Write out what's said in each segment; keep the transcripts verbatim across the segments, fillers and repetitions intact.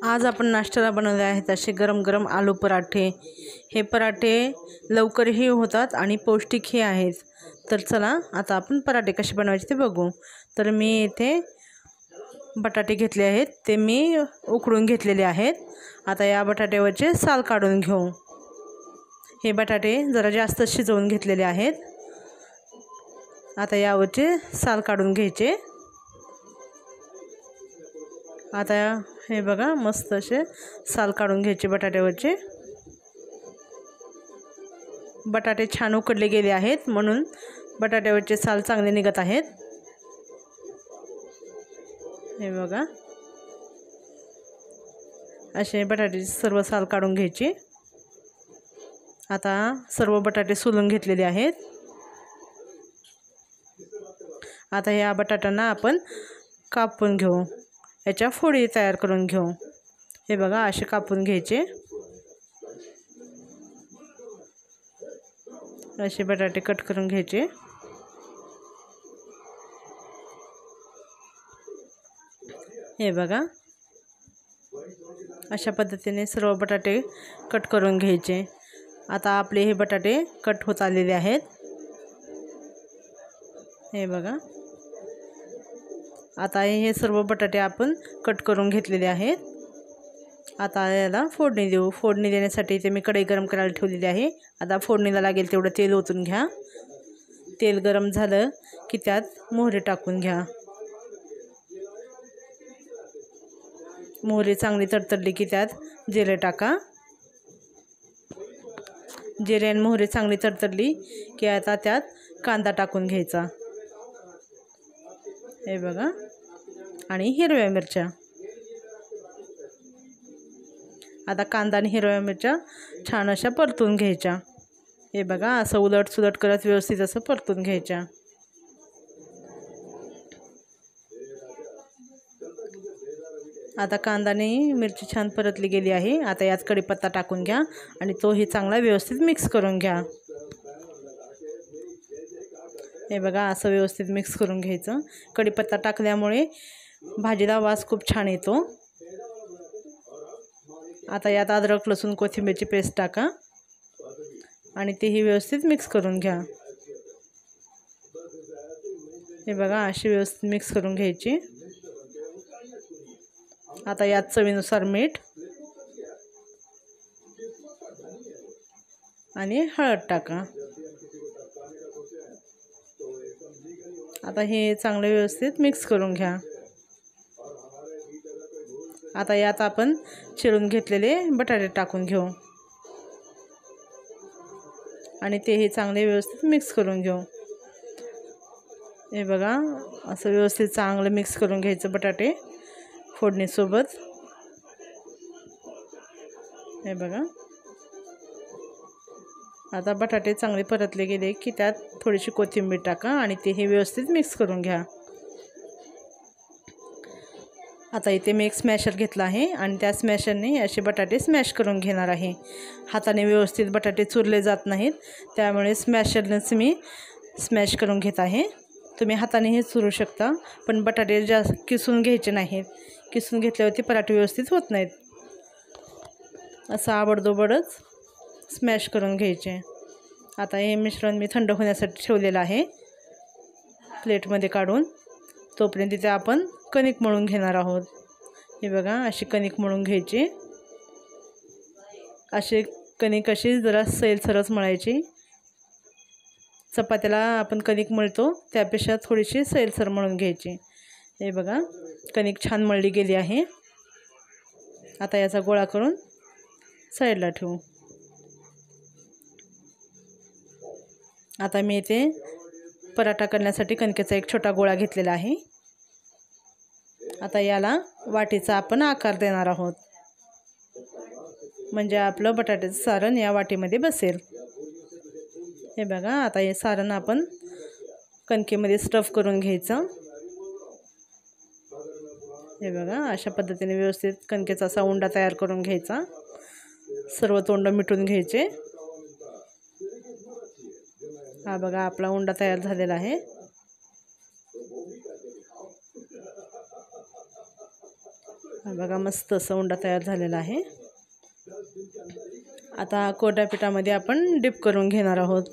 आज आपण नाश्त्याला बनवले आहेत असे गरम गरम आलू पराठे। हे पराठे लवकरही होतात आणि पौष्टिकही आहेत। तर चला आता आपण पराठे कसे बनवायचे ते बघू। तर मी इथे बटाटे घेतले आहेत, ते मी उकडून घेतलेले आहेत। आता या बटाट्यावरचे साल काढून घेऊ। हे बटाटे जरा जास्त शिजवून घेतलेले आहेत। आता यावरचे साल काढून घ्यायचे। आता हे बघा मस्त असे साल काढून घ्यायचे बटाट्यावरचे। बटाटे छान उकडले गेले आहेत म्हणून बटाट्यावरचे साल चांगले निघत आहेत। हे बघा असे बटाटे सर्व साल काढून घ्यायचे। आता सर्व बटाटे सोलून घेतलेले आहेत। आता या बटाट्यांना आपण कापून घेऊ, याच्या फोडी तयार करून घेऊ। हे बघा असे कापून घ्यायचे। असे बटाटे कट करून घ्यायचे। हे बघा अशा पद्धतीने सर्व बटाटे कट करून घ्यायचे। आता आपले हे बटाटे कट होत आलेले आहेत। हे बघा आता हे सर्व बटाटे आपण कट करून घेतलेले आहेत। आता याला फोडणी देऊ। फोडणी देण्यासाठी इथे मी कढई गरम करायला ठेवलेली आहे। आता फोडणीला लागेल तेवढं तेल ओतून घ्या। तेल गरम झालं की त्यात मोहरी टाकून घ्या। मोहरी चांगली तडतडली की त्यात जिरे टाका। जिरे आणि मोहरी चांगली तडतडली की आता त्यात कांदा टाकून घ्यायचा। हे बघा आणि हिरव्या मिरच्या। आता कांदा आणि हिरव्या मिरच्या छान अशा परतून घ्यायच्या। हे बघा असं उलट सुलट करत व्यवस्थित असं परतून घ्यायच्या। आता कांदा आणि मिरची छान परतली गेली आहे। आता यात कढीपत्ता टाकून घ्या आणि तोही चांगला व्यवस्थित मिक्स करून घ्या। हे बघा असं व्यवस्थित मिक्स करून घ्यायचं। कढीपत्ता टाकल्यामुळे भाजीला वास खूप छान येतो। आता यात अद्रक लसूण कोथिंबीरची पेस्ट टाका आणि तेही व्यवस्थित मिक्स करून घ्या। हे बघा अशी व्यवस्थित मिक्स करून घ्यायची। आता यात चवीनुसार मीठ आणि हळद टाका। आता हे चांगले व्यवस्थित मिक्स करून घ्या। आता यात आपण चिरून घेतलेले बटाटे टाकून घेऊ आणि तेही चांगले व्यवस्थित मिक्स करून घेऊ। हे बघा असं व्यवस्थित चांगलं मिक्स करून घ्यायचं बटाटे फोडणीसोबत। हे बघा आता बटाटे चांगले परतले गेले की त्यात थोडीशी कोथिंबीर टाका आणि तेही व्यवस्थित मिक्स करून घ्या। आता इथे मी एक स्मॅशर घेतला आहे आणि त्या स्मॅशरने असे बटाटे स्मॅश करून घेणार आहे। हाताने व्यवस्थित बटाटे चुरले जात नाहीत, त्यामुळे स्मॅशरनेच मी स्मॅश करून घेत आहे। तुम्ही हातानेही चुरू शकता, पण बटाटे जास्त किसून घ्यायचे नाहीत। किसून घेतल्यावरती पराठे व्यवस्थित होत नाहीत। असं आबडधोबडच स्मॅश करून घ्यायचे। आता हे मिश्रण मी थंड होण्यासाठी ठेवलेलं आहे प्लेटमध्ये काढून। तोपर्यंत तिथे आपण कणिक मळून घेणार आहोत। हे बघा अशी कणिक मळून घ्यायची। अशी कणिक अशी जरा सैलसरच मळायची। चपात्याला आपण कणिक मळतो त्यापेक्षा थोडीशी सैलसर मळून घ्यायची। हे बघा कणिक छान मळली गेली आहे। आता याचा गोळा करून साईडला ठेवू। आता मी इथे पराठा करण्यासाठी कणकेचा एक छोटा गोळा घेतलेला आहे। आता याला वाटीचा आपण आकार देणार आहोत, म्हणजे आपलं बटाट्याचं सारण या वाटीमध्ये बसेल। हे बघा आता हे सारण आपण कणकेमध्ये स्टफ करून घ्यायचं। हे बघा अशा पद्धतीने व्यवस्थित कणकेचा असा उंडा तयार करून घ्यायचा। सर्व तोंड मिटून घ्यायचे। हा बघा आपला उंडा तयार झालेला आहे। हा बघा मस्त असा उंडा तयार झालेला आहे. आता कोरड्या पिठामध्ये आपण डिप करून घेणार आहोत.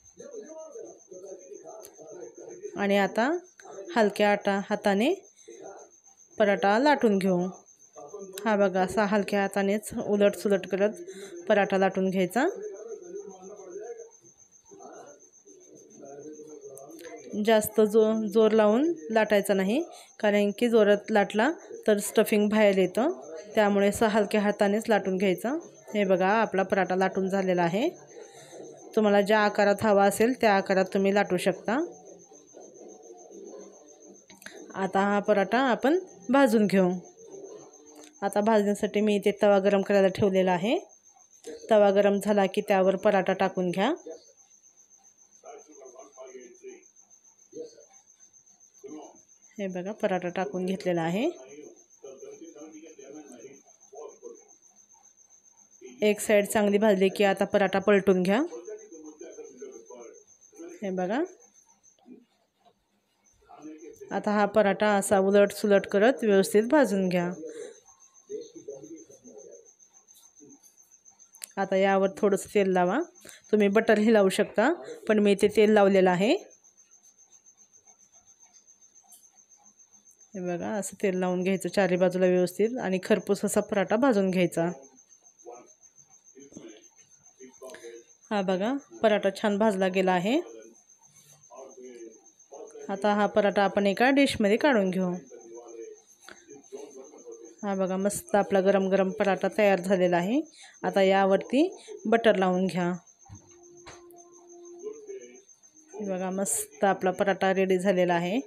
आणि आता हलक्या आटा हाताने पराठा लाटून घेऊ. हा बघा असा हलक्या हातानेच उलट सुलट करत पराठा लाटून घ्यायचा. जास्त जो जोर लावून लाटायचा नाही, कारण की जोरात लाटला तर स्टफिंग बाहेर येतं. त्यामुळे असं हलक्या हातानेच लाटून घ्यायचं. हे बघा आपला पराठा लाटून झालेला आहे. तुम्हाला ज्या आकारात हवा असेल त्या आकारात तुम्ही लाटू शकता. आता हा पराठा आपण भाजून घेऊ. आता भाजण्यासाठी मी इथे तवा गरम करायला ठेवलेला आहे. तवा गरम झाला की त्यावर पराठा टाकून घ्या. हे बघा पराठा टाकून घेतलेला आहे. एक साईड चांगली भाजली की आता पराठा पलटून घ्या. हे बघा आता हा पराठा असा उलट सुलट करत व्यवस्थित भाजून घ्या. आता यावर थोडंसं तेल लावा. तुम्ही बटरही लावू शकता, पण मी इथे तेल लावलेलं आहे. हे बघा असं तेल लावून घ्यायचं चारी बाजूला व्यवस्थित आणि खरपूस असा पराठा भाजून घ्यायचा. हा बघा पराठा छान भाजला गेला आहे. आता हा पराठा आपण एका डिशमध्ये काढून घेऊ. हा बघा मस्त आपला गरम गरम पराठा तयार झालेला आहे. आता यावरती बटर लावून घ्या. हे बघा मस्त आपला पराठा रेडी झालेला आहे.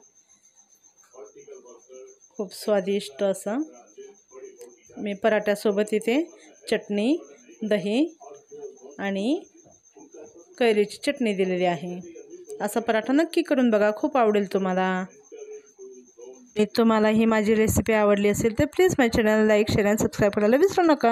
खूप स्वादिष्ट असा. मी पराठ्यासोबत इथे चटणी, दही आणि कैरीची चटणी दिलेली आहे. असा पराठा नक्की करून बघा, खूप आवडेल तुम्हाला. तुम्हाला ही माझी रेसिपी आवडली असेल तर प्लीज माझ्या चॅनलला लाईक, शेअर आणि सबस्क्राईब करायला विसरू नका.